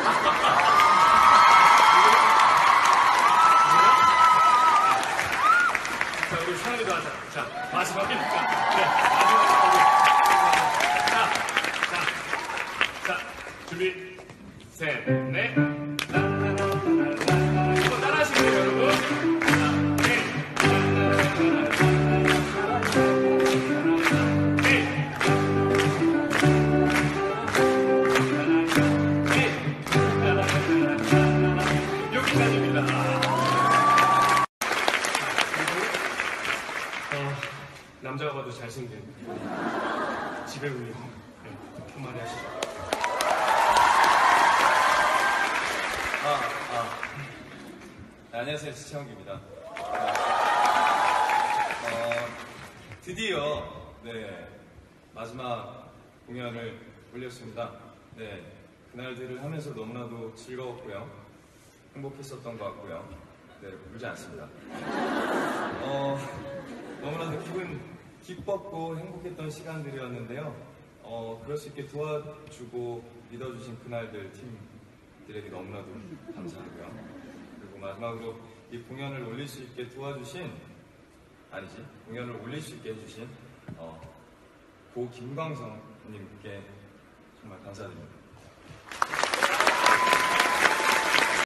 자, 우리 상의도 하자. 자, 마지막이니까. 네, 마지막으로. 자, 준비. 셋, 넷. 한번 따라하시고요, 여러분. 여기까지입니다. 남자가 봐도 잘생긴 지배우님 한마디 하시죠. 네, 안녕하세요, 시청기입니다. 드디어 마지막 공연을 올렸습니다. 네, 그날들을 하면서 너무나도 즐거웠고요, 행복했었던 것 같고요. 네, 울지 않습니다. 너무나도 기뻤고 행복했던 시간들이었는데요. 그럴 수 있게 도와주고 믿어주신 그날들 팀들에게 너무나도 감사하고요. 그리고 마지막으로 이 공연을 올릴 수 있게 공연을 올릴 수 있게 해주신 고 김광성님께 정말 감사드립니다.